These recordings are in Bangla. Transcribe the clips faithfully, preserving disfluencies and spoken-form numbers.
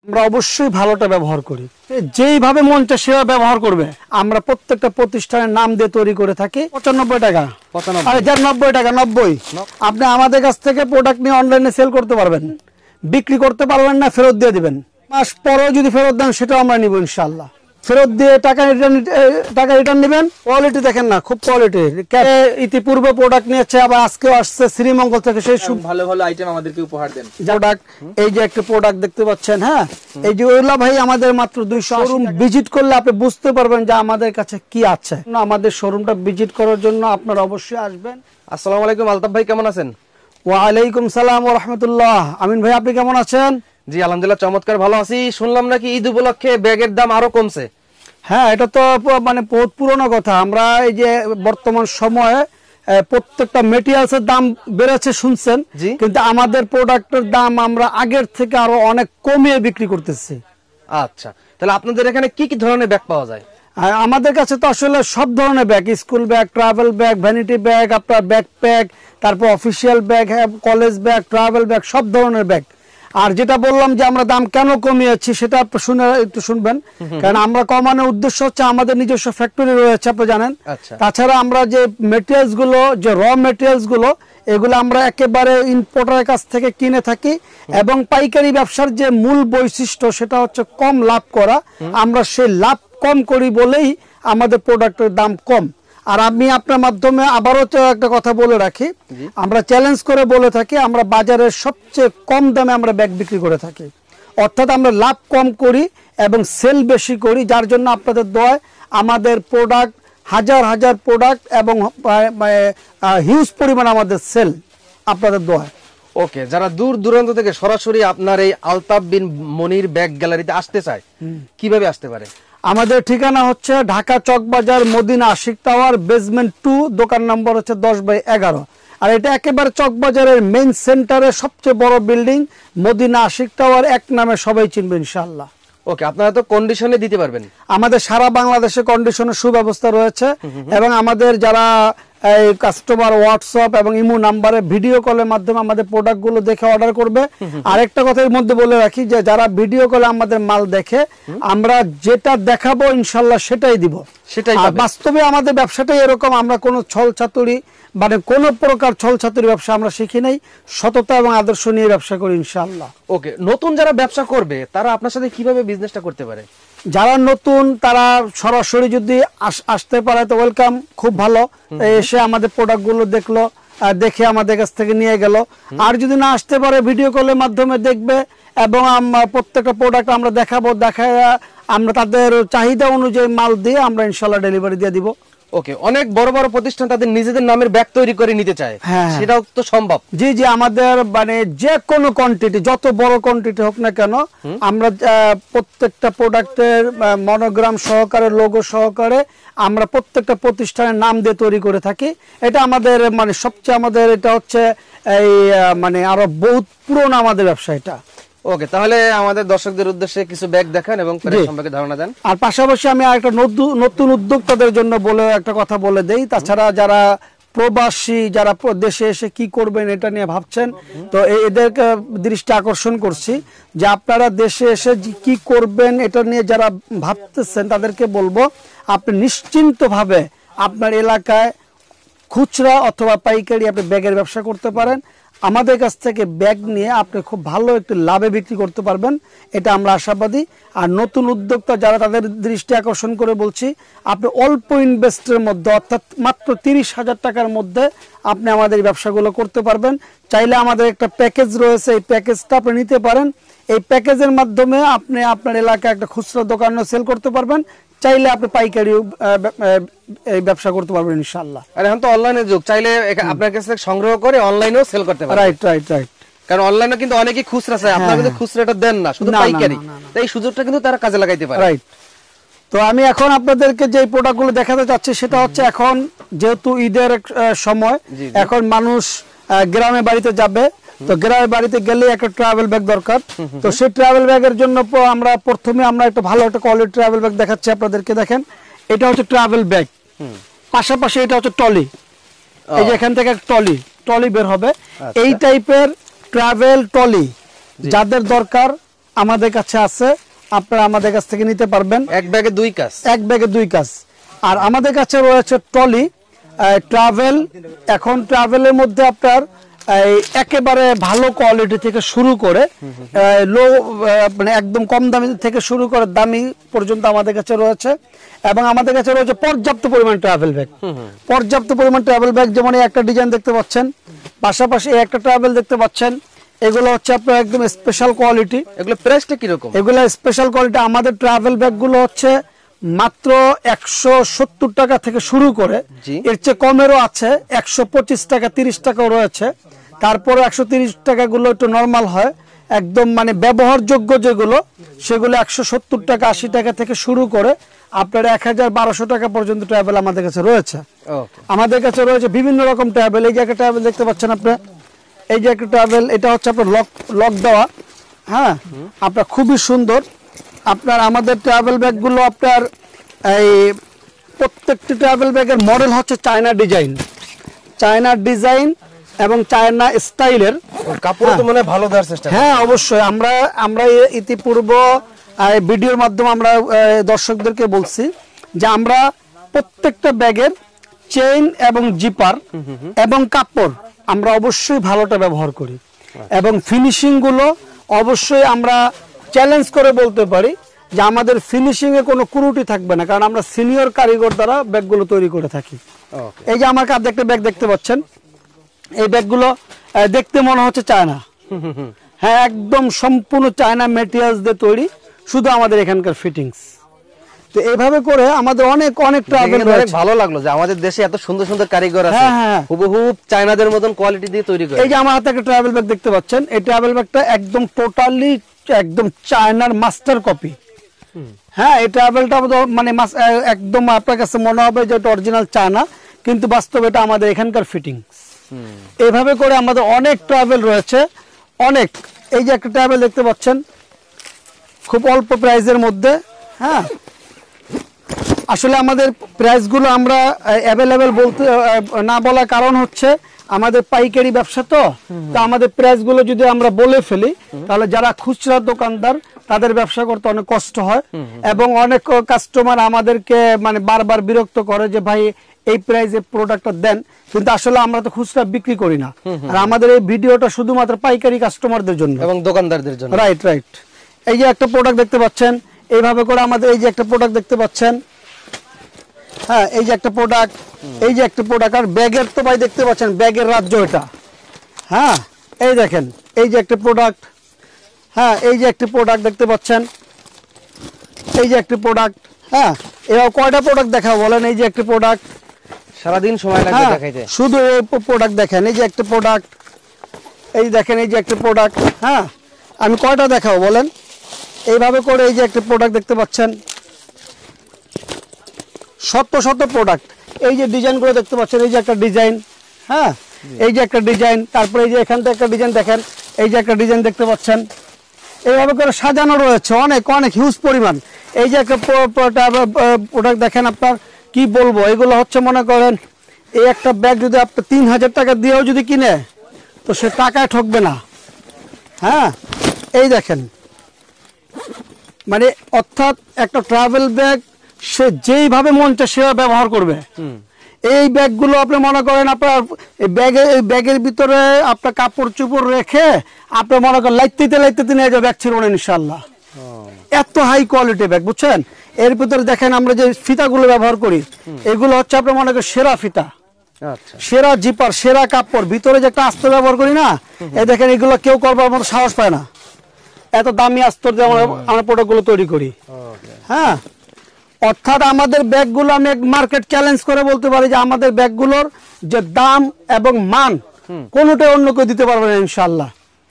আমরা অবশ্যই ভালোটা ব্যবহার করি, যেইভাবে মন চায় সেভাবে ব্যবহার করবে। আমরা প্রত্যেকটা প্রতিষ্ঠানের নাম দিয়ে তৈরি করে থাকি। পঁচানব্বই টাকা, আরে যার নব্বই টাকা, নব্বই। আপনি আমাদের কাছ থেকে প্রোডাক্ট নিয়ে অনলাইনে সেল করতে পারবেন, বিক্রি করতে পারবেন না, ফেরত দিয়ে দিবেন। মাস পরেও যদি ফেরত দেন সেটাও আমরা নিব ইনশাল্লাহ। ফেরত দিয়ে টাকা রিটার্ন টাকা রিটার্ন নেবেন। কোয়ালিটি দেখেন না, খুব কোয়ালিটি। ইতিপূর্বে প্রোডাক্ট নিয়েছে, আবার আজকেও আসছে শ্রীমঙ্গল থেকে, সেই ভালো ভালো আইটেম আমাদেরকে উপহার দেন। প্রোডাক্ট, এই যে একটা প্রোডাক্ট দেখতে পাচ্ছেন, হ্যাঁ, এই যে ওইলা ভাই আমাদের মাত্র দুইশো। শোরুম ভিজিট করলে আপনি বুঝতে পারবেন যে আমাদের কাছে কি আছে। আমাদের শোরুমটা ভিজিট করার জন্য আপনারা অবশ্যই আসবেন। আসসালামু আলাইকুম আলতাফ ভাই, কেমন আছেন? ওয়ালাইকুম সালাম ওয়া রাহমাতুল্লাহ। আমিন ভাই, আপনি কেমন আছেন? জি আলহামদুলিল্লাহ, চমৎকার ভালো আছি। শুনলাম নাকি ঈদ উপলক্ষে ব্যাগের দাম আরো কমছে? হ্যাঁ, এটা তো মানে বহুত পুরনো কথা। আমরা এই যে বর্তমান সময়ে প্রত্যেকটা মেটেরিয়ালসের দাম বেড়েছে শুনছেন, কিন্তু আমাদের প্রোডাক্টের দাম আমরা আগের থেকে আরো অনেক কমিয়ে বিক্রি করতেছি। আচ্ছা, তাহলে আপনাদের এখানে কি কি ধরনের ব্যাগ পাওয়া যায়? আমাদের কাছে তো আসলে সব ধরনের bag, school bag, travel bag, vanity bag, আপনার ব্যাকপ্যাক, তারপর official bag, college bag, travel bag, সব ধরনের ব্যাগ। আর যেটা বললাম যে আমরা দাম কেন কমিয়েছি সেটা শুনে একটু শুনবেন, কারণ আমরা কমানোর উদ্দেশ্য হচ্ছে আমাদের নিজস্ব ফ্যাক্টরি রয়েছে, আপনি জানেন। তাছাড়া আমরা যে মেটেরিয়ালস গুলো, যে র মেটেরিয়ালস গুলো, এগুলো আমরা একেবারে ইম্পোর্টারের কাছ থেকে কিনে থাকি। এবং পাইকারি ব্যবসার যে মূল বৈশিষ্ট্য সেটা হচ্ছে কম লাভ করা। আমরা সেই লাভ কম করি বলেই আমাদের প্রোডাক্টের দাম কম। আর আমি আপনার মাধ্যমে আবারও একটা কথা বলে রাখি, আমরা চ্যালেঞ্জ করে বলে থাকি আমরা বাজারের সবচেয়ে কম দামে আমরা ব্যাগ বিক্রি করে থাকি। অর্থাৎ আমরা লাভ কম করি এবং সেল বেশি করি, যার জন্য আপনাদের দোয়ায় আমাদের প্রোডাক্ট, হাজার হাজার প্রোডাক্ট এবং হিউজ পরিমাণ আমাদের সেল আপনাদের দোয়ায়। ওকে, যারা দূর দূরান্ত থেকে সরাসরি আপনার এই আলতাফ বিন মনির ব্যাগ গ্যালারিতে আসতে চায়, কিভাবে আসতে পারে? আমাদের ঠিকানা হচ্ছে Dhaka Chawkbazar Madina Ashiq tower, basement two, দোকান নম্বর হচ্ছে দশ বাই এগারো। আর এটা একেবারে চকবাজারের মেইন সেন্টারে সবচেয়ে বড় বিল্ডিং, মদিনা আশিক টাওয়ার, এক নামে সবাই চিনবে ইনশাআল্লাহ। ওকে, আপনারা তো কন্ডিশনে দিতে পারবেন? আমাদের সারা বাংলাদেশে কন্ডিশনের সুব্যবস্থা রয়েছে। এবং আমাদের যারা এই কাস্টমার হোয়াটসঅ্যাপ এবং ইমো নাম্বারে ভিডিও কলের মাধ্যমে আমাদের প্রোডাক্টগুলো দেখে অর্ডার করবে। আরেকটা কথা এর মধ্যে বলে রাখি, যে যারা ভিডিও কলে আমাদের মাল দেখে, আমরা যেটা দেখাবো ইনশাল্লাহ সেটাই দিব, সেটাই। বাস্তবে আমাদের ব্যবসাটাই এরকম, আমরা কোনো ছল ছাতুরি মানে কোনো প্রকার ছল ছাতুরি ব্যবসা আমরা শিখি নাই, সততা এবং আদর্শ নিয়ে ব্যবসা করি ইনশাআল্লাহ। ওকে, নতুন যারা ব্যবসা করবে তারা আপনার সাথে কিভাবে বিজনেসটা করতে পারে? যারা নতুন তারা সরাসরি যদি আসতে পারে তো ওয়েলকাম, খুব ভালো। এসে আমাদের প্রোডাক্টগুলো দেখলো, দেখে আমাদের কাছ থেকে নিয়ে গেল। আর যদি না আসতে পারে ভিডিও কলের মাধ্যমে দেখবে এবং প্রত্যেকটা প্রোডাক্ট আমরা দেখাবো, দেখায় আমরা তাদের চাহিদা অনুযায়ী মাল দিয়ে আমরা ইনশাআল্লাহ ডেলিভারি দিয়ে দিব। ওকে, অনেক বড় বড় প্রতিষ্ঠান তাদের নিজেদের নামের ব্যাগ তৈরি করে নিতে চায়, সেটাও তো সম্ভব? জি জি, আমাদের মানে যে কোনো কোয়ান্টিটি, যত বড় কোয়ান্টিটি হোক না কেন, আমরা প্রত্যেকটা প্রোডাক্টের মনোগ্রাম সহকারে, লোগো সহকারে আমরা প্রত্যেকটা প্রতিষ্ঠানের নাম দিয়ে তৈরি করে থাকি। এটা আমাদের মানে সবচেয়ে আমাদের এটা হচ্ছে এই মানে আরো বহুত পুরনো আমাদের ব্যবসা এটা। ওকে, তাহলে আমাদের দর্শকদের উদ্দেশ্যে কিছু ব্যাগ দেখান এবং সম্পর্কে ধারণা দেন। আর পাশাপাশি আমি আরেকটা নতুন উদ্যোক্তাদের জন্য বলে একটা কথা বলে দেই। তাছাড়া যারা প্রবাসী, যারা দেশে এসে কি করবেন এটা নিয়ে ভাবছেন, তো এদেরকে দৃষ্টি আকর্ষণ করছি যে আপনারা দেশে এসে কি করবেন এটা নিয়ে যারা ভাবতেছেন তাদেরকে বলবো, আপনি নিশ্চিন্তভাবে আপনার এলাকায় খুচরা অথবা পাইকারি আপনি ব্যাগের ব্যবসা করতে পারেন। আমাদের কাছ থেকে ব্যাগ নিয়ে আপনি খুব ভালো একটু লাভে বিক্রি করতে পারবেন, এটা আমরা আশাবাদী। আর নতুন উদ্যোক্তা যারা, তাদের দৃষ্টি আকর্ষণ করে বলছি, আপনি অল্প ইনভেস্টের মধ্যে, অর্থাৎ মাত্র তিরিশ হাজার টাকার মধ্যে আপনি আমাদের ব্যবসাগুলো করতে পারবেন। চাইলে আমাদের একটা প্যাকেজ রয়েছে, এই প্যাকেজটা আপনি নিতে পারেন। এই প্যাকেজের মাধ্যমে আপনি আপনার এলাকায় একটা খুচরা দোকানে সেল করতে পারবেন, চাইলে আপনি পাইকারি এই ব্যবসা করতে পারবেন ইনশাআল্লাহ। আর এখন তো অনলাইনের যুগ, চাইলে আপনার কাছ থেকে সংগ্রহ করে অনলাইনেও সেল করতে পারবেন। রাইট রাইট রাইট কারণ অনলাইনে কিন্তু অনেকেই খুচরা চায়, আপনারা কিন্তু খুচরাটা দেন না, শুধু পাইকারি। তাই এই সুযোগটা কিন্তু তারা কাজে লাগাইতে পারে। রাইট। তো আমি এখন আপনাদেরকে যে প্রোডাক্টগুলো দেখাতে চাচ্ছি সেটা হচ্ছে, এখন যেহেতু ঈদের সময়, এখন মানুষ গ্রামে বাড়িতে যাবে, তো গ্রামের বাড়িতে গেলে একটা ট্রাভেল ব্যাগ দরকার। তো সেই ট্রাভেল ব্যাগের জন্য আমরা প্রথমে আমরা একটা ভালো একটা কোয়ালিটি ট্রাভেল ব্যাগ দেখাচ্ছি আপনাদেরকে। দেখেন, এটা হচ্ছে ট্রাভেল ব্যাগ, পাশাপাশি এটা হচ্ছে টলি। এই যে এখান থেকে টলি টলি বের হবে, এই টাইপের ট্রাভেল টলি যাদের দরকার আমাদের কাছে আছে, আপনারা আমাদের কাছ থেকে নিতে পারবেন। এক ব্যাগে দুই কাজ, এক ব্যাগে দুই কাজ। আর আমাদের কাছে রয়েছে ট্রলি ট্রাভেল। এখন ট্রাভেলের মধ্যে আপনার এই একেবারে ভালো কোয়ালিটি থেকে শুরু করে লো মানে একদম কম দামি থেকে শুরু করে দামি পর্যন্ত আমাদের কাছে রয়েছে। এবং আমাদের কাছে রয়েছে পর্যাপ্ত পরিমাণ ট্রাভেল ব্যাগ, পর্যাপ্ত পরিমাণ ট্রাভেল ব্যাগ। যেমন এই একটা ডিজাইন দেখতে পাচ্ছেন, পাশাপাশি এই একটা ট্রাভেল দেখতে পাচ্ছেন। এগুলো হচ্ছে আপনার একদম স্পেশাল কোয়ালিটি। এগুলো প্রাইসটা কিরকম? এগুলো স্পেশাল কোয়ালিটি। আমাদের ট্রাভেল ব্যাগগুলো হচ্ছে মাত্র একশো সত্তর টাকা থেকে শুরু করে, এর চেয়ে কমেরও আছে, একশো পঁচিশ টাকা তিরিশ টাকাও রয়েছে। তারপরে একশো তিরিশ টাকা গুলো একটু নর্মাল হয়, একদম মানে ব্যবহারযোগ্য যেগুলো সেগুলো একশো সত্তর টাকা আশি টাকা থেকে শুরু করে আপনার এক হাজার বারোশো টাকা পর্যন্ত ট্রাভেল আমাদের কাছে রয়েছে। আমাদের কাছে রয়েছে বিভিন্ন রকম ট্রাভেল। এই যে একটা ট্রাভেল দেখতে পাচ্ছেন আপনার, এই যে একটা ট্রাভেল, এটা হচ্ছে আপনার লক লক দেওয়া। হ্যাঁ, আপনার খুবই সুন্দর। আপনার আমাদের ট্রাভেল ব্যাগগুলো আপনার এই প্রত্যেকটি ট্রাভেল ব্যাগের মডেল হচ্ছে চায়না ডিজাইন, চায়না ডিজাইন এবং চায়না স্টাইলের। কাপড় তো মনে হয় ভালো দেওয়ার চেষ্টা। হ্যাঁ, অবশ্যই। আমরা আমরা ইতিপূর্ব ভিডিওর মাধ্যমে আমরা দর্শকদেরকে বলছি যে আমরা প্রত্যেকটা ব্যাগের চেইন এবং জিপার এবং কাপড় আমরা অবশ্যই ভালোটা ব্যবহার করি। এবং ফিনিশিং গুলো অবশ্যই আমরা চ্যালেঞ্জ করে বলতে পারি যে আমাদের ফিনিশিং এ কোনো ত্রুটি থাকবে না, কারণ আমরা সিনিয়র কারিগর দ্বারা ব্যাগগুলো তৈরি করে থাকি। এই যে আমার কাছে একটা ব্যাগ দেখতে পাচ্ছেন, এই ব্যাগগুলো দেখতে মনে হচ্ছে চায়না। হ্যাঁ, একদম সম্পূর্ণ চায়না ম্যাটেরিয়ালস দিয়ে তৈরি, শুধু আমাদের এখানকার ফিটিংস। তো এইভাবে করে আমাদের অনেক অনেক ট্রাভেল অনেক ভালো লাগলো যে আমাদের দেশে এত সুন্দর সুন্দর কারিগর আছে, হুবহু চায়নাদের মতন কোয়ালিটি দিয়ে তৈরি করে। এই যে আমার হাতে একটা ট্রাভেল ব্যাগ দেখতে পাচ্ছেন, এই ট্রাভেল ব্যাগটা একদম টোটালি একদম চায়নার মাস্টার কপি। হ্যাঁ, এই ট্রাভেলটা মানে একদম আপনার কাছে মনে হবে যে এটা অরিজিনাল চায়না, কিন্তু বাস্তবে এটা আমাদের এখানকার ফিটিংস। এইভাবে করে আমাদের অনেক ট্রাভেল রয়েছে, অনেক। এই যে একটা ট্রাভেল দেখতে পাচ্ছেন খুব অল্প প্রাইসের মধ্যে। হ্যাঁ, আসলে আমাদের প্রাইসগুলো আমরা অ্যাভেলেবেল বলতে না বলার কারণ হচ্ছে আমাদের পাইকারি ব্যবসা, তো তো আমাদের প্রাইসগুলো যদি আমরা বলে ফেলি তাহলে যারা খুচরা দোকানদার তাদের ব্যবসা করতে অনেক কষ্ট হয়। এবং অনেক কাস্টমার আমাদেরকে মানে বারবার বিরক্ত করে যে ভাই এই প্রাইসে প্রোডাক্টটা দেন, কিন্তু আসলে আমরা তো খুচরা বিক্রি করি না। আর আমাদের এই ভিডিওটা শুধুমাত্র পাইকারি কাস্টমারদের জন্য এবং দোকানদারদের জন্য। রাইট রাইট এই যে একটা প্রোডাক্ট দেখতে পাচ্ছেন, এইভাবে করে আমাদের এই যে একটা প্রোডাক্ট দেখতে পাচ্ছেন। হ্যাঁ, এই যে একটা প্রোডাক্ট, এই যে একটা প্রোডাক্ট। আর ব্যাগের তো ভাই দেখতে পাচ্ছেন ব্যাগের রাজ্য এটা। হ্যাঁ, এই দেখেন এই যে একটা প্রোডাক্ট। হ্যাঁ, এই যে একটা প্রোডাক্ট দেখতে পাচ্ছেন, এই যে একটা প্রোডাক্ট। হ্যাঁ, এবার কয়টা প্রোডাক্ট দেখাবো বলেন? এই যে একটা প্রোডাক্ট, সারাদিন সময় লাগবে দেখাইতে। শুধু এই প্রোডাক্ট দেখেন, এই যে একটা প্রোডাক্ট, এই দেখেন এই যে একটা প্রোডাক্ট। হ্যাঁ, আমি কয়টা দেখাবো বলেন? এইভাবে করে এই যে একটা প্রোডাক্ট দেখতে পাচ্ছেন, শত শত প্রোডাক্ট। এই যে ডিজাইনগুলো দেখতে পাচ্ছেন, এই যে একটা ডিজাইন। হ্যাঁ, এই যে একটা ডিজাইন। তারপরে এই যে এখান থেকে একটা ডিজাইন দেখেন, এই যে একটা ডিজাইন দেখতে পাচ্ছেন। এইভাবে করে সাজানো রয়েছে অনেক অনেক হিউজ পরিমাণ। এই যে একটা প্রোডাক্ট দেখেন, আপনার কি বলবো, এগুলো হচ্ছে মনে করেন এই একটা ব্যাগ যদি আপনি তিন হাজার টাকা দিয়েও যদি কিনে তো সে টাকায় ঠকবে না। হ্যাঁ, এই দেখেন মানে অর্থাৎ একটা ট্রাভেল ব্যাগ সে যেইভাবে মন চায় সেভাবে ব্যবহার করবে। এই ব্যাগগুলো আপনি মনে করেন আপনার ব্যাগে এই ব্যাগের ভিতরে আপনার কাপড় চোপড় রেখে আপনি মনে করেন লাইতে লাইতে নিয়ে যাবে, ব্যাগ ছিড়বেন ইনশাল্লাহ। এত হাই কোয়ালিটি ব্যাগ, বুঝছেন? এর ভিতরে দেখেন আমরা যে ফিতাগুলো ব্যবহার করি এগুলো হচ্ছে আপনার মনে করেন সেরা ফিতা, সেরা জিপার, সেরা কাপড়। ভিতরে যে একটা আস্তর ব্যবহার করি না, এই দেখেন এগুলো কেউ করবার মতো সাহস পায় না, এত দামি আস্তর দিয়ে আমরা আমরা প্রোডাক্টগুলো তৈরি করি। হ্যাঁ, অর্থাৎ আমাদের ব্যাগগুলো আমি মার্কেট চ্যালেঞ্জ করে বলতে পারি যে আমাদের ব্যাগগুলোর যে দাম এবং মান কোনোটাই অন্য কেউ দিতে পারবে না ইনশাল্লাহ।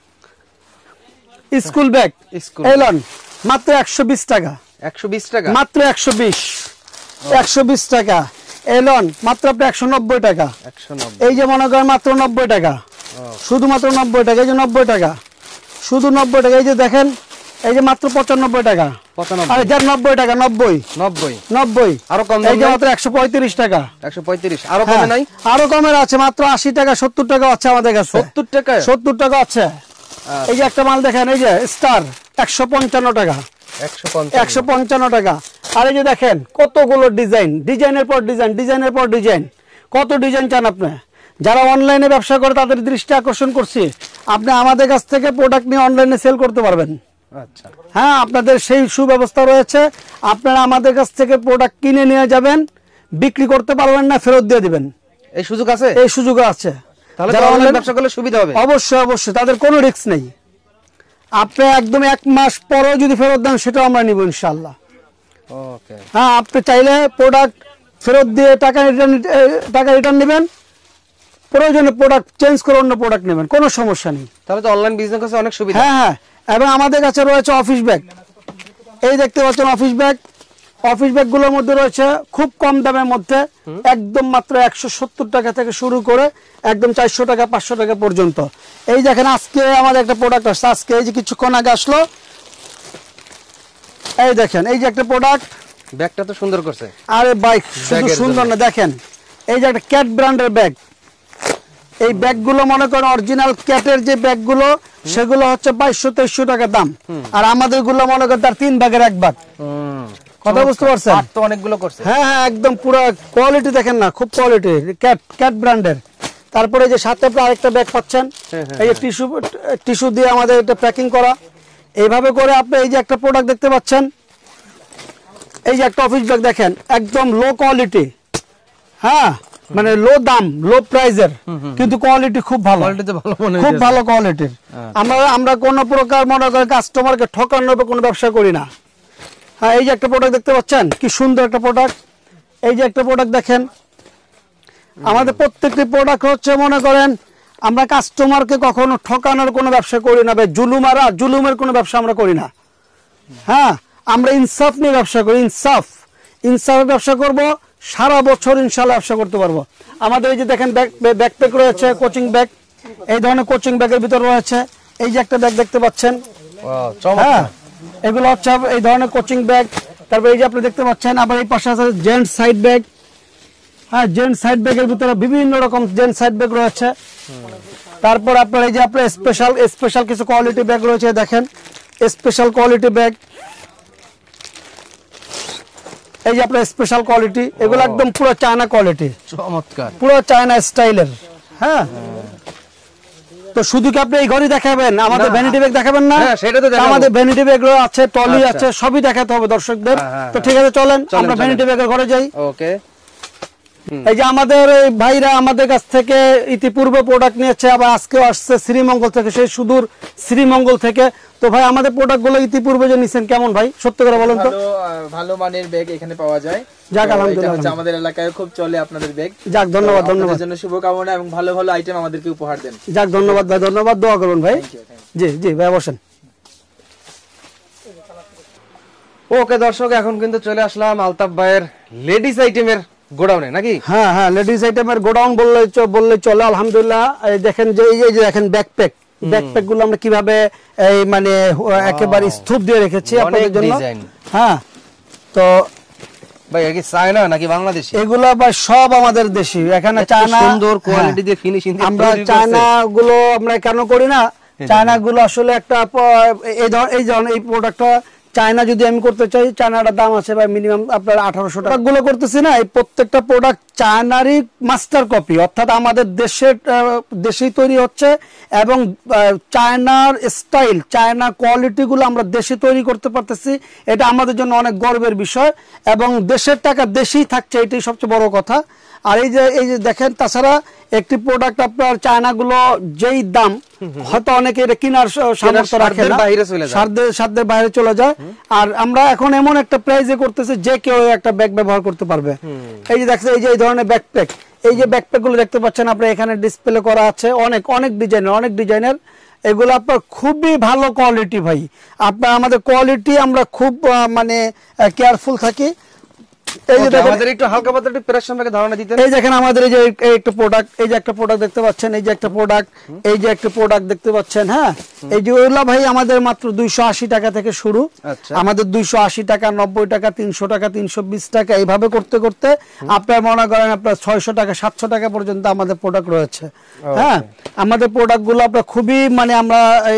স্কুল ব্যাগ এলন মাত্র একশো বিশ টাকা, একশো বিশ টাকা মাত্র একশো বিশ একশো বিশ টাকা। এলন মাত্র আপনি একশো নব্বই টাকা। এই যে মনে করেন মাত্র নব্বই টাকা, শুধুমাত্র নব্বই টাকা। এই যে নব্বই টাকা, শুধু নব্বই টাকা। এই যে দেখেন এই যে মাত্র পঁচানব্বই টাকা, নব্বই টাকা, নব্বই নব্বই নব্বই আরো কম। এই যে মাত্র একশো পঁয়ত্রিশ টাকা, একশো পঁয়ত্রিশ আরো কমে নাই, আরো কমের আছে মাত্র আশি টাকা, সত্তর টাকা আছে আমাদের কাছে। সত্তর টাকা সত্তর টাকা আছে। এই যে একটা মাল দেখেন, এই যে স্টার একশো পঞ্চান্ন টাকা, একশো পঞ্চান্ন একশো পঞ্চান্ন টাকা। আর এই যে দেখেন কতগুলো ডিজাইন, ডিজাইনের পর ডিজাইন, ডিজাইনের পর ডিজাইন, কত ডিজাইন চান আপনি? যারা অনলাইনে ব্যবসা করে তাদের দৃষ্টি আকর্ষণ করছি, আপনি আমাদের কাছ থেকে প্রোডাক্ট নিয়ে অনলাইনে সেল করতে পারবেন। আচ্ছা, হ্যাঁ, আপনাদের সেই সুব্যবস্থা রয়েছে। আপনারা আমাদের কাছ থেকে প্রোডাক্ট কিনে নিয়ে যাবেন, বিক্রি করতে পারবেন না, ফেরত দিয়ে দিবেন। এই সুযোগ আছে? এই সুযোগ আছে। তাহলে যারা অনলাইন online- ব্যবসা করলে সুবিধা হবে। অবশ্যই অবশ্যই, তাদের কোনো রিস্ক নেই। আপনি একদম এক মাস পরেও যদি ফেরত দেন সেটাও আমরা নিব ইনশাআল্লাহ। ওকে, হ্যাঁ, আপনি চাইলে প্রোডাক্ট ফেরত দিয়ে টাকা রিটার্ন টাকা রিটার্ন নেবেন, প্রয়োজনে প্রোডাক্ট চেঞ্জ করে অন্য প্রোডাক্ট নেবেন, কোনো সমস্যা নেই। তাহলে তো অনলাইন বিজনেস করতে অনেক সুবিধা। হ্যাঁ হ্যাঁ, এবং আমাদের কাছে রয়েছে অফিস ব্যাগ। এই দেখতে পাচ্ছেন অফিস ব্যাগ। অফিস ব্যাগগুলোর মধ্যে রয়েছে খুব কম দামের মধ্যে, একদম মাত্র একশো সত্তর টাকা থেকে শুরু করে একদম চারশো টাকা পাঁচশো টাকা পর্যন্ত। এই দেখেন আজকে আমাদের একটা প্রোডাক্ট আসছে, আজকে এই যে কিছুক্ষণ আগে আসলো, এই দেখেন এই যে একটা প্রোডাক্ট। ব্যাগটা তো সুন্দর করছে। আরে বাইক শুধু সুন্দর না, দেখেন এই যে একটা ক্যাট ব্র্যান্ডের ব্যাগ। এই ব্যাগগুলো মনে করেন অরিজিনাল ক্যাটের যে ব্যাগগুলো, সেগুলো হচ্ছে বাইশশো তেইশশো টাকা দাম। আর আমাদের গুলো মনে করেন তার তিন ভাগের এক ভাগ। কথা বুঝতে পারছেন? আর তো অনেকগুলো করছে। হ্যাঁ হ্যাঁ, একদম পুরো কোয়ালিটি দেখেন না, খুব কোয়ালিটি, ক্যাট ক্যাট ব্র্যান্ডের। তারপরে যে সাথে আপনি আরেকটা ব্যাগ পাচ্ছেন, এই যে টিস্যু টিস্যু দিয়ে আমাদের এটা প্যাকিং করা। এইভাবে করে আপনি এই যে একটা প্রোডাক্ট দেখতে পাচ্ছেন, এই যে একটা অফিস ব্যাগ দেখেন, একদম লো কোয়ালিটি। হ্যাঁ, মানে লো দাম, লো প্রাইজের, কিন্তু কোয়ালিটি খুব ভালো, কোয়ালিটি ভালো মনে খুব ভালো কোয়ালিটির। আমরা আমরা কোনো প্রকার মনে করেন কাস্টমারকে ঠকানোর কোনো ব্যবসা করি না। হ্যাঁ, এই যে একটা প্রোডাক্ট দেখতে পাচ্ছেন, কি সুন্দর একটা প্রোডাক্ট। এই যে একটা প্রোডাক্ট দেখেন, আমাদের প্রত্যেকটি প্রোডাক্ট হচ্ছে মনে করেন আমরা কাস্টমারকে কখনো ঠকানোর কোনো ব্যবসা করি না, ভাই জুলুমারা জুলুমের কোনো ব্যবসা আমরা করি না। হ্যাঁ, আমরা ইনসাফ নিয়ে ব্যবসা করি, ইনসাফ ইনসাফের ব্যবসা করব, সারা বছর ইনশাআল্লাহ ব্যবসা করতে পারবো। আমাদের এই যে দেখেন ব্যাগ ব্যাকপ্যাক রয়েছে, কোচিং ব্যাগ, এই ধরনের কোচিং ব্যাগের ভিতর রয়েছে। এই যে একটা ব্যাগ দেখতে পাচ্ছেন, ওয়াও, চমৎকার। হ্যাঁ, এগুলো হচ্ছে এই ধরনের কোচিং ব্যাগ। তারপর এই যে আপনি দেখতে পাচ্ছেন, আবার এই পাশে আছে জেন্টস সাইড ব্যাগ। হ্যাঁ, জেন্টস সাইড ব্যাগের ভিতরে বিভিন্ন রকম জেন্টস সাইড ব্যাগ রয়েছে। তারপর আপনার এই যে আপনার স্পেশাল স্পেশাল কিছু কোয়ালিটি ব্যাগ রয়েছে, দেখেন স্পেশাল কোয়ালিটি ব্যাগ। এই যে আপনার স্পেশাল কোয়ালিটি, এগুলো একদম পুরো চায়না কোয়ালিটি, চমৎকার, পুরো চায়না স্টাইলের। হ্যাঁ, তো শুধু কি আপনি এই ঘড়ি দেখাবেন, আমাদের ভ্যানিটি ব্যাগ দেখাবেন না? হ্যাঁ, সেটা তো দেখাবো। আমাদের ভ্যানিটি ব্যাগ আছে, টলি আচ্ছা। আছে, সবই দেখাতে হবে দর্শকদের। হ্যাঁ, হ্যাঁ, তো ঠিক আছে, চলেন চলেন, আমরা চলেন। ভ্যানিটি ব্যাগের ঘরে যাই। ওকে। এই যে আমাদের এই ভাইরা আমাদের কাছ থেকে ইতিপূর্বে প্রোডাক্ট নিয়েছে, আবার আজকেও আসছে শ্রীমঙ্গল থেকে, সেই সুদূর শ্রীমঙ্গল থেকে। তো ভাই আমাদের প্রোডাক্ট গুলো ইতিপূর্বে যে নিছেন কেমন ভাই, সত্য করে বলেন তো। ভালো ভালো মানের ব্যাগ এখানে পাওয়া যায়। যাক, তো আলহামদুলিল্লাহ, এটা হচ্ছে আমাদের এলাকায় খুব চলে আপনাদের ব্যাগ। যাক, ধন্যবাদ তো ধন্যবাদ, আপনাদের জন্য শুভকামনা এবং ভালো ভালো আইটেম আমাদেরকে উপহার দেন। যাক, ধন্যবাদ ভাই, ধন্যবাদ, দোয়া করবেন ভাই। Thank you, thank জি জি ভাই, বসেন। ওকে দর্শক, এখন কিন্তু চলে আসলাম আলতাফ ভাইয়ের লেডিস আইটেমের গোডাউনে, নাকি? হ্যাঁ হ্যাঁ, লেডিস আইটেমের গোডাউন বললে বললে চলে। আলহামদুলিল্লাহ, এই দেখেন যে এই যে দেখেন ব্যাকপ্যাক, ব্যাকপ্যাক গুলো আমরা কিভাবে এই মানে একেবারে স্তূপ দিয়ে রেখেছি আপনাদের জন্য। ডিজাইন। হ্যাঁ, তো ভাই কি চায়না নাকি বাংলাদেশি? এগুলো ভাই সব আমাদের দেশি, এখানে এত চায়না সুন্দর কোয়ালিটি হ্যাঁ, দিয়ে ফিনিশিং দিয়ে আমরা তৈরি করছে। চায়না গুলো আমরা কেন করি না, চায়না গুলো আসলে একটা প- এই ধর এই ধরনের এই প্রোডাক্টটা চায়না যদি আমি করতে চাই, চায়নাটার দাম আছে ভাই মিনিমাম আপনার আঠারোশো টাকা। গুলো করতেছি না, এই প্রত্যেকটা প্রোডাক্ট চায়নারই মাস্টার কপি, অর্থাৎ আমাদের দেশের আহ, দেশেই তৈরি হচ্ছে, এবং আহ, চায়নার স্টাইল, চায়না কোয়ালিটি গুলো আমরা দেশে তৈরি করতে পারতেছি। এটা আমাদের জন্য অনেক গর্বের বিষয়, এবং দেশের টাকা দেশেই থাকছে, এটাই সবচেয়ে বড় কথা। আর এই যে এই যে দেখেন, তাছাড়া একটি প্রোডাক্ট আপনার চায়না গুলো যেই দাম, হয়তো অনেকে এটা কেনার সামর্থ্য রাখে সাধ্যের না, বাইরে চলে যায়। সাধ্যের সাধ্যের বাইরে চলে যায়। আর আমরা এখন এমন একটা প্রাইজে করতেছি যে কেউ একটা ব্যাগ ব্যবহার করতে পারবে। এই যে দেখছেন, এই যে এই ধরনের ব্যাকপ্যাক, এই যে ব্যাকপ্যাক গুলো দেখতে পাচ্ছেন আপনি, এখানে ডিসপ্লে করা আছে, অনেক অনেক ডিজাইনের অনেক ডিজাইনের। এগুলো আপনার খুবই ভালো কোয়ালিটি ভাই। আপনার আমাদের কোয়ালিটি আমরা খুব আহ, মানে কেয়ারফুল থাকি। এই যে Okay, দেখেন, আমাদের একটু হালকা পাতলা একটু প্রেস সম্পর্কে ধারণা দিতেন। এই দেখেন আমাদের এই যে এই একটা প্রোডাক্ট, এই যে একটা প্রোডাক্ট দেখতে পাচ্ছেন, এই যে একটা প্রোডাক্ট, এই যে একটা প্রোডাক্ট দেখতে পাচ্ছেন। হ্যাঁ, এই যে ওগুলা ভাই আমাদের মাত্র দুইশো আশি টাকা থেকে শুরু। আচ্ছা। আমাদের দুইশো আশি টাকা, নব্বই টাকা, তিনশো টাকা, তিনশো বিশ টাকা, এইভাবে করতে করতে আপনার মনে করেন আপনার ছয়শো টাকা, সাতশো টাকা পর্যন্ত আমাদের প্রোডাক্ট রয়েছে। হ্যাঁ, আমাদের প্রোডাক্ট গুলো আপনার খুবই মানে আমরা এই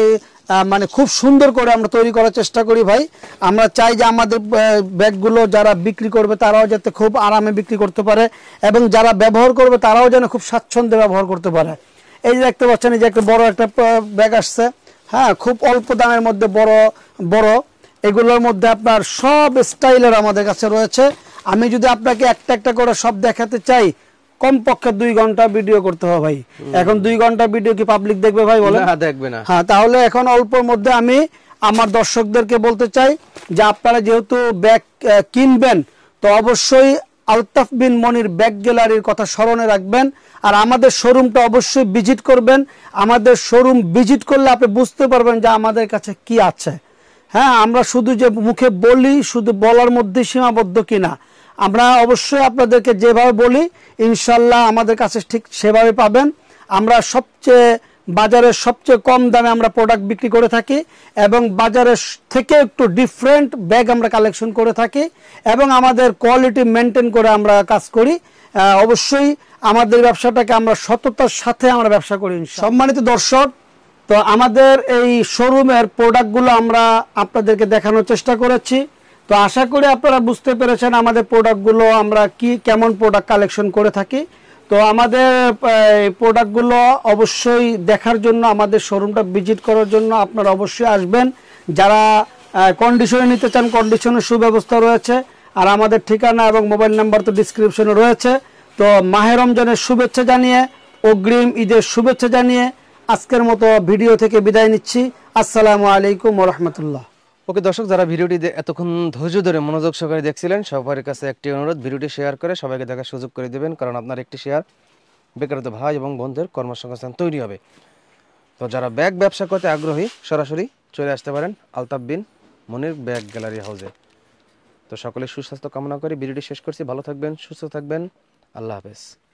আহ, মানে খুব সুন্দর করে আমরা তৈরি করার চেষ্টা করি ভাই। আমরা চাই যে আমাদের আহ, ব্যাগগুলো যারা বিক্রি করবে তারাও যাতে খুব আরামে বিক্রি করতে পারে এবং যারা ব্যবহার করবে তারাও যেন খুব স্বাচ্ছন্দ্যে ব্যবহার করতে পারে। এই যে দেখতে পাচ্ছেন, এই যে একটা বড় একটা আহ, ব্যাগ আসছে, হ্যাঁ, খুব অল্প দামের মধ্যে বড় বড় এগুলোর মধ্যে আপনার সব স্টাইলের আমাদের কাছে রয়েছে। আমি যদি আপনাকে একটা একটা করে সব দেখাতে চাই কমপক্ষে দুই ঘন্টা ভিডিও করতে হবে ভাই। এখন দুই ঘন্টা ভিডিও কি পাবলিক দেখবে ভাই বলেন? না, দেখবে না। হ্যাঁ, তাহলে এখন অল্পর মধ্যে আমি আমার দর্শকদেরকে বলতে চাই যে আপনারা যেহেতু ব্যাগ আহ, কিনবেন তো অবশ্যই আলতাফ বিন মনির ব্যাগ গ্যালারির কথা স্মরণে রাখবেন। আর আমাদের শোরুমটা অবশ্যই ভিজিট করবেন। আমাদের শোরুম ভিজিট করলে আপনি বুঝতে পারবেন যে আমাদের কাছে কি আছে। হ্যাঁ, আমরা শুধু যে মুখে বলি শুধু বলার মধ্যে সীমাবদ্ধ কিনা, আমরা অবশ্যই আপনাদেরকে যেভাবে বলি ইনশাল্লাহ আমাদের কাছে ঠিক সেভাবে পাবেন। আমরা সবচেয়ে বাজারের সবচেয়ে কম দামে আমরা প্রোডাক্ট বিক্রি করে থাকি এবং বাজারের থেকে একটু ডিফারেন্ট ব্যাগ আমরা কালেকশন করে থাকি এবং আমাদের কোয়ালিটি মেনটেন করে আমরা কাজ করি। আহ, অবশ্যই আমাদের ব্যবসাটাকে আমরা সততার সাথে আমরা ব্যবসা করি। সম্মানিত দর্শক, তো আমাদের এই শোরুমের প্রোডাক্টগুলো আমরা আপনাদেরকে দেখানোর চেষ্টা করেছি। তো আশা করি আপনারা বুঝতে পেরেছেন আমাদের প্রোডাক্টগুলো আমরা কি কেমন প্রোডাক্ট কালেকশন করে থাকি। তো আমাদের প্রোডাক্টগুলো অবশ্যই দেখার জন্য আমাদের শোরুমটা ভিজিট করার জন্য আপনারা অবশ্যই আসবেন। যারা কন্ডিশনে নিতে চান কন্ডিশনের সুব্যবস্থা রয়েছে। আর আমাদের ঠিকানা এবং মোবাইল নাম্বার তো ডিসক্রিপশনে রয়েছে। তো মাহে রমজানের শুভেচ্ছা জানিয়ে, অগ্রিম ঈদের শুভেচ্ছা জানিয়ে আজকের মতো ভিডিও থেকে বিদায় নিচ্ছি। আসসালামু আলাইকুম ওয়া রাহমাতুল্লাহ। ওকে দর্শক, যারা ভিডিওটি দে- এতক্ষণ ধৈর্য ধরে মনোযোগ সহকারে দেখছিলেন, সবার কাছে একটি অনুরোধ, ভিডিওটি শেয়ার করে সবাইকে দেখার সুযোগ করে দেবেন, কারণ আপনার একটি শেয়ার বেকারত্ব ভাই এবং বন্ধুদের কর্মসংস্থান তৈরি হবে। তো যারা ব্যাগ ব্যবসা করতে আগ্রহী সরাসরি চলে আসতে পারেন আলতাফ বিন মনির ব্যাগ গ্যালারি হাউসে। তো সকলে সুস্বাস্থ্য কামনা করে ভিডিওটি শেষ করছি। ভালো থাকবেন, সুস্থ থাকবেন, আল্লাহ হাফেজ।